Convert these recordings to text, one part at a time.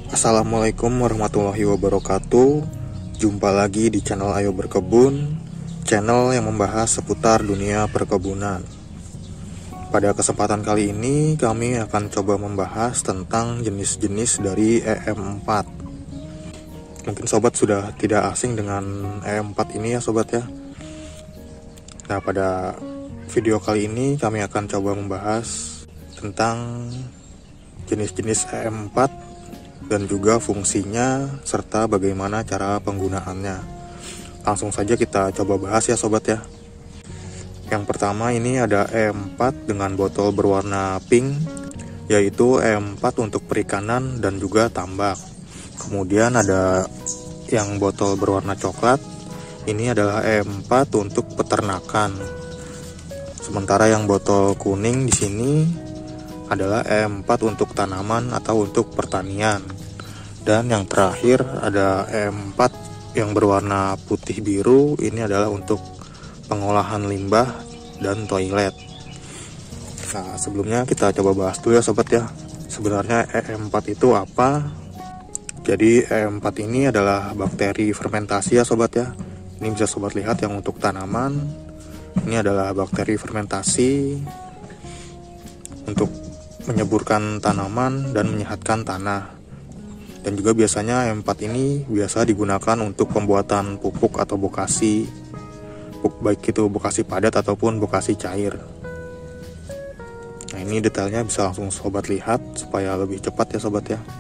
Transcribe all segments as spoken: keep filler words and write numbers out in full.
Assalamualaikum warahmatullahi wabarakatuh. Jumpa lagi di channel Ayo Berkebun, channel yang membahas seputar dunia perkebunan. Pada kesempatan kali ini kami akan coba membahas tentang jenis-jenis dari E M empat. Mungkin sobat sudah tidak asing dengan E M empat ini ya sobat ya. Nah, pada video kali ini kami akan coba membahas tentang jenis-jenis E M empat dan juga fungsinya serta bagaimana cara penggunaannya. Langsung saja kita coba bahas ya sobat ya. Yang pertama ini ada E M empat dengan botol berwarna pink, yaitu E M empat untuk perikanan dan juga tambak. Kemudian ada yang botol berwarna coklat, ini adalah E M empat untuk peternakan. Sementara yang botol kuning di sini adalah E M empat untuk tanaman atau untuk pertanian. Dan yang terakhir ada E M empat yang berwarna putih biru, ini adalah untuk pengolahan limbah dan toilet. Nah, sebelumnya kita coba bahas dulu ya sobat ya. Sebenarnya E M empat itu apa? Jadi E M empat ini adalah bakteri fermentasi ya sobat ya. Ini bisa sobat lihat yang untuk tanaman. Ini adalah bakteri fermentasi untuk menyuburkan tanaman dan menyehatkan tanah. Dan juga biasanya E M empat ini biasa digunakan untuk pembuatan pupuk atau bokasi, baik itu bokasi padat ataupun bokasi cair. Nah, ini detailnya bisa langsung sobat lihat supaya lebih cepat ya sobat ya.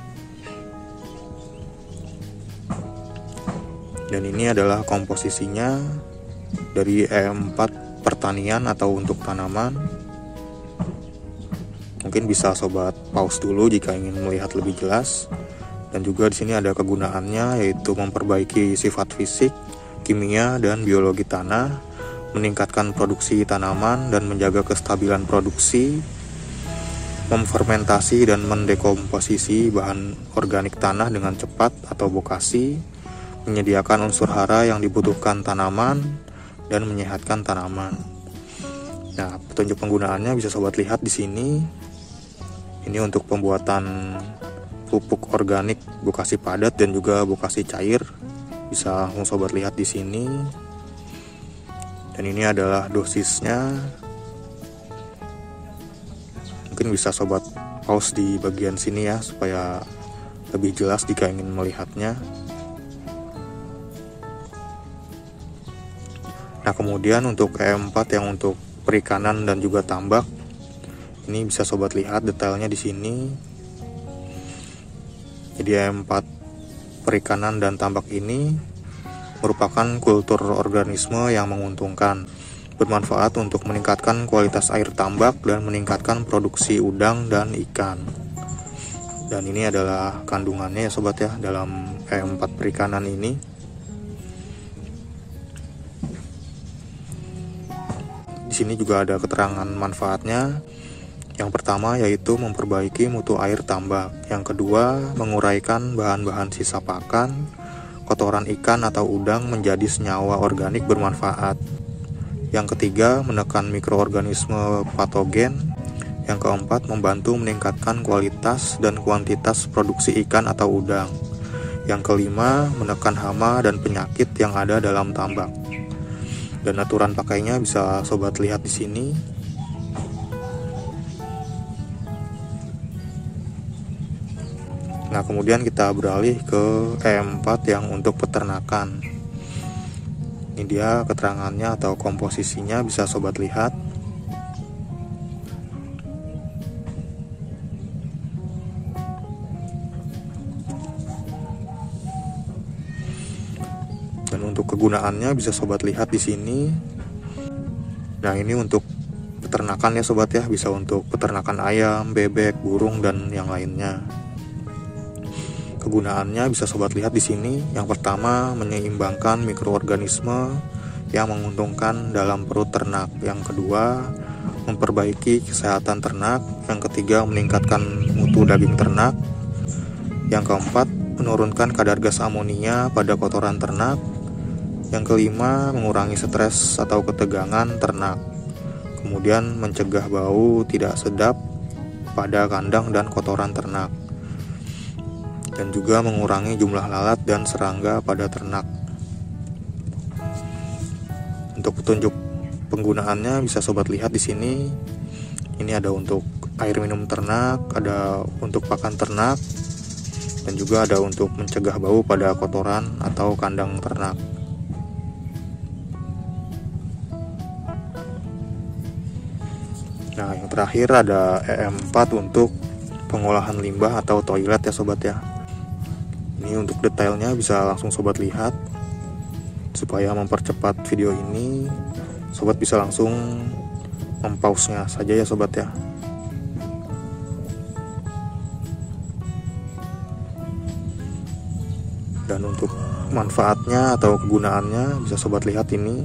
Dan ini adalah komposisinya dari E M empat pertanian atau untuk tanaman. Mungkin bisa sobat pause dulu jika ingin melihat lebih jelas. Dan juga di sini ada kegunaannya, yaitu memperbaiki sifat fisik, kimia, dan biologi tanah, meningkatkan produksi tanaman dan menjaga kestabilan produksi, memfermentasi dan mendekomposisi bahan organik tanah dengan cepat atau bokasi, menyediakan unsur hara yang dibutuhkan tanaman, dan menyehatkan tanaman. Nah, petunjuk penggunaannya bisa sobat lihat di sini. Ini untuk pembuatan pupuk organik bokasi padat dan juga bokasi cair. Bisa langsung sobat lihat di sini. Dan ini adalah dosisnya. Mungkin bisa sobat pause di bagian sini ya supaya lebih jelas jika ingin melihatnya. Nah, kemudian untuk E M empat yang untuk perikanan dan juga tambak, ini bisa sobat lihat detailnya di sini. Jadi E M empat perikanan dan tambak ini merupakan kultur organisme yang menguntungkan, bermanfaat untuk meningkatkan kualitas air tambak dan meningkatkan produksi udang dan ikan. Dan ini adalah kandungannya ya sobat ya dalam E M empat perikanan ini. Di sini juga ada keterangan manfaatnya. Yang pertama yaitu memperbaiki mutu air tambak. Yang kedua, menguraikan bahan-bahan sisa pakan, kotoran ikan atau udang menjadi senyawa organik bermanfaat. Yang ketiga, menekan mikroorganisme patogen. Yang keempat, membantu meningkatkan kualitas dan kuantitas produksi ikan atau udang. Yang kelima, menekan hama dan penyakit yang ada dalam tambak. Dan aturan pakainya bisa sobat lihat di sini. Nah, kemudian kita beralih ke E M empat yang untuk peternakan. Ini dia keterangannya atau komposisinya bisa sobat lihat. Dan untuk kegunaannya bisa sobat lihat di sini. Nah, ini untuk peternakan ya sobat ya, bisa untuk peternakan ayam, bebek, burung dan yang lainnya. Kegunaannya bisa sobat lihat di sini. Yang pertama, menyeimbangkan mikroorganisme yang menguntungkan dalam perut ternak. Yang kedua, memperbaiki kesehatan ternak. Yang ketiga, meningkatkan mutu daging ternak. Yang keempat, menurunkan kadar gas amonia pada kotoran ternak. Yang kelima, mengurangi stres atau ketegangan ternak. Kemudian mencegah bau tidak sedap pada kandang dan kotoran ternak. dan juga mengurangi jumlah lalat dan serangga pada ternak. Untuk petunjuk penggunaannya bisa sobat lihat di sini. Ini ada untuk air minum ternak, ada untuk pakan ternak, dan juga ada untuk mencegah bau pada kotoran atau kandang ternak. Nah, yang terakhir ada E M empat untuk pengolahan limbah atau toilet ya sobat ya. Ini untuk detailnya bisa langsung sobat lihat. Supaya mempercepat video ini, sobat bisa langsung mempause-nya saja ya sobat ya. Dan untuk manfaatnya atau kegunaannya bisa sobat lihat ini.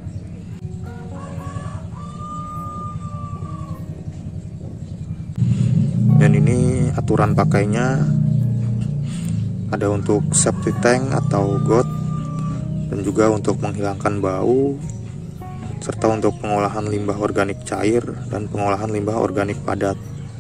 Dan ini aturan pakainya, ada untuk septic tank atau got, dan juga untuk menghilangkan bau, serta untuk pengolahan limbah organik cair dan pengolahan limbah organik padat.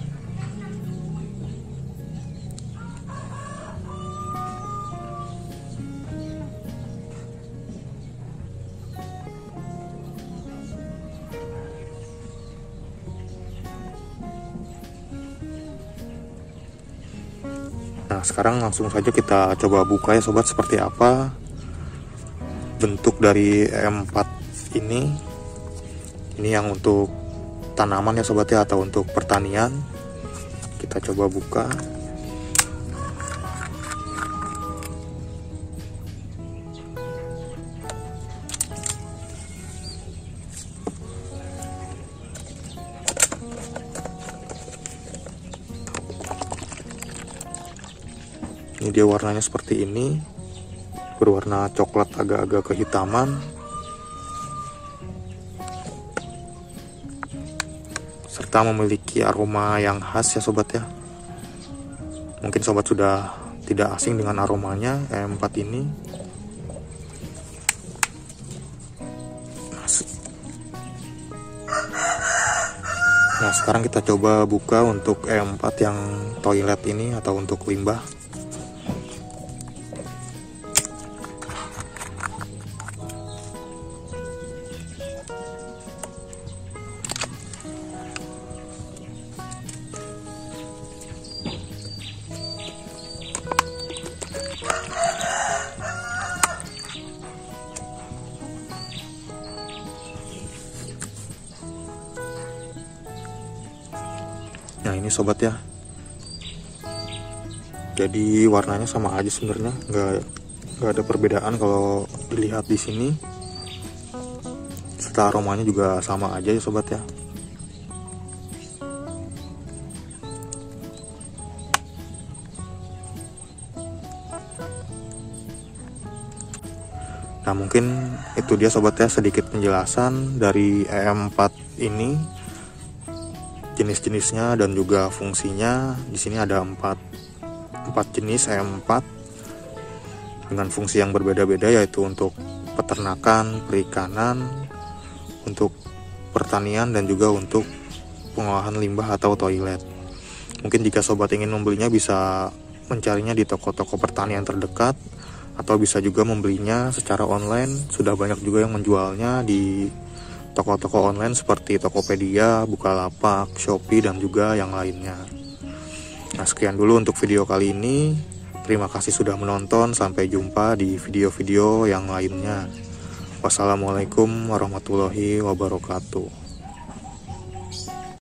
Nah, sekarang langsung saja kita coba buka ya sobat, seperti apa bentuk dari E M empat ini. Ini yang untuk tanaman ya sobat ya, atau untuk pertanian. Kita coba buka. Ini dia warnanya seperti ini, berwarna coklat agak-agak kehitaman, serta memiliki aroma yang khas ya sobat ya. Mungkin sobat sudah tidak asing dengan aromanya E M empat ini. Nah, sekarang kita coba buka untuk E M empat yang toilet ini atau untuk limbah. Nah, ini sobat ya. Jadi warnanya sama aja sebenarnya, nggak nggak ada perbedaan kalau dilihat di sini. Serta aromanya juga sama aja ya sobat ya. Nah, mungkin itu dia sobat ya, sedikit penjelasan dari E M empat ini, jenis-jenisnya dan juga fungsinya. Di sini ada empat empat jenis E M empat dengan fungsi yang berbeda-beda, yaitu untuk peternakan, perikanan, untuk pertanian, dan juga untuk pengolahan limbah atau toilet. Mungkin jika sobat ingin membelinya bisa mencarinya di toko-toko pertanian terdekat, atau bisa juga membelinya secara online. Sudah banyak juga yang menjualnya di toko-toko online seperti Tokopedia, Bukalapak, Shopee, dan juga yang lainnya. Nah, sekian dulu untuk video kali ini. Terima kasih sudah menonton. Sampai jumpa di video-video yang lainnya. Wassalamualaikum warahmatullahi wabarakatuh.